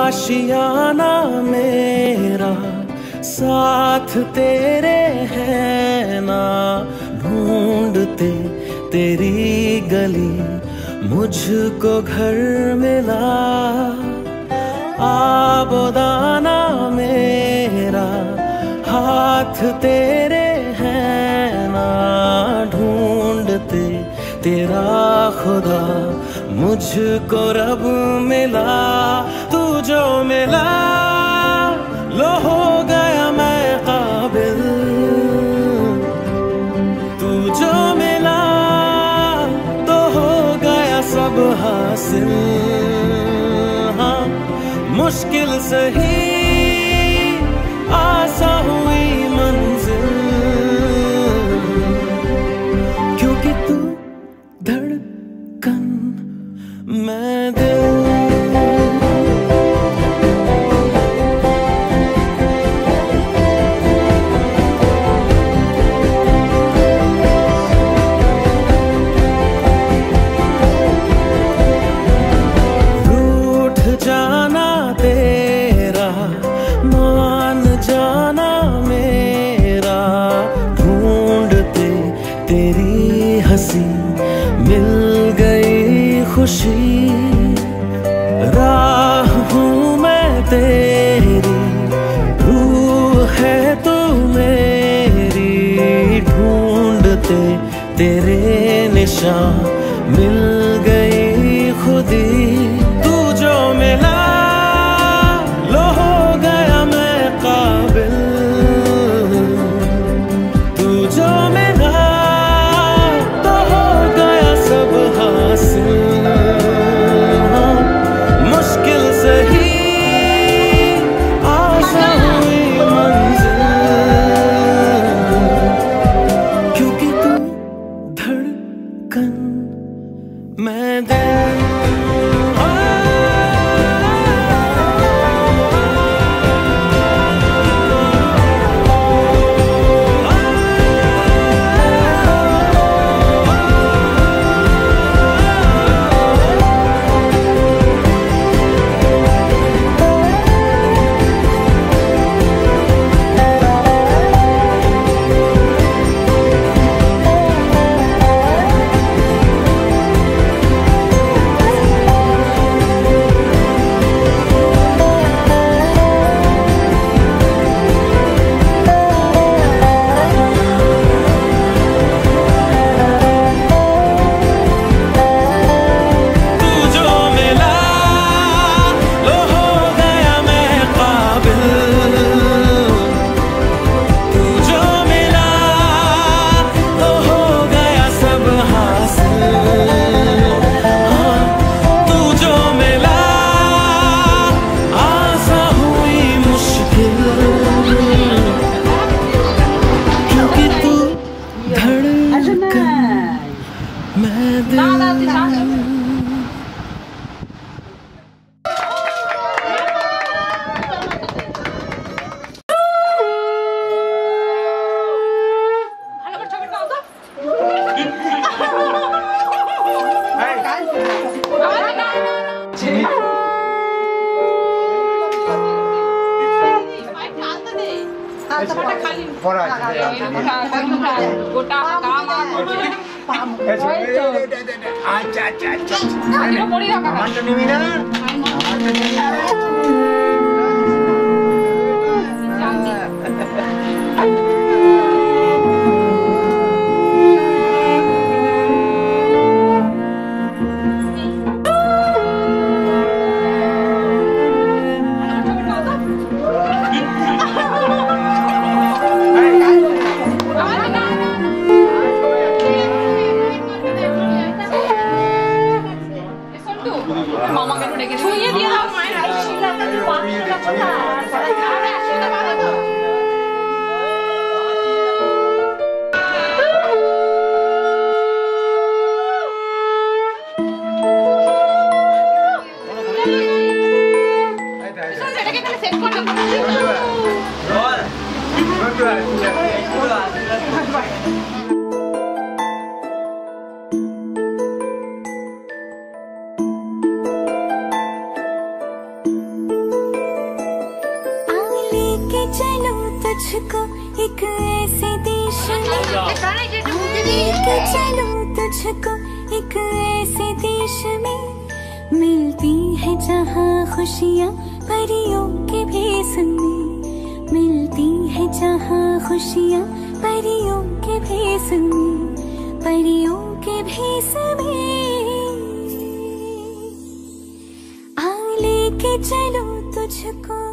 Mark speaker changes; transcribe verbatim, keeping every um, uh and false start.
Speaker 1: आशियाना मेरा साथ तेरे है ना, ढूंढते तेरी गली मुझको घर मिला। आबोदाना मेरा हाथ तेरे है ना, ढूंढते तेरा खुदा मुझको रब मिला। तू जो मिला लो हो गया मैं काबिल, तू जो मिला तो हो गया सब हासिल। हाँ मुश्किल सही आसा हुई मंजिल, क्योंकि तू धड़कन मैं दिल। रूठ जाना तेरा मान जाना मेरा, ढूंढते तेरी हंसी मिल गई खुशी। राह हूँ मैं तेरी, रूह है तू मेरी, ढूंढते तेरे निशान मिल गई खुदी। तू जो मिला लो हो गया मैं काबिल, तू जो मिला तो हो गया सब हासिल। मुश्किल सही आसा हुई मंजिल, क्योंकि तू धड़कन मैं दिल।
Speaker 2: আচ্ছা আচ্ছা আচ্ছা আমারটা নিবি না, আমারটা নিবি না।
Speaker 3: तुझको एक ऐसे देश में, लेके चलूं तुझको एक ऐसे देश में, मिलती है जहाँ खुशियाँ परियों के भेस में, मिलती है जहाँ खुशियाँ परियों के भेस में, परियों के भेस में। आ लेके चलो तुझको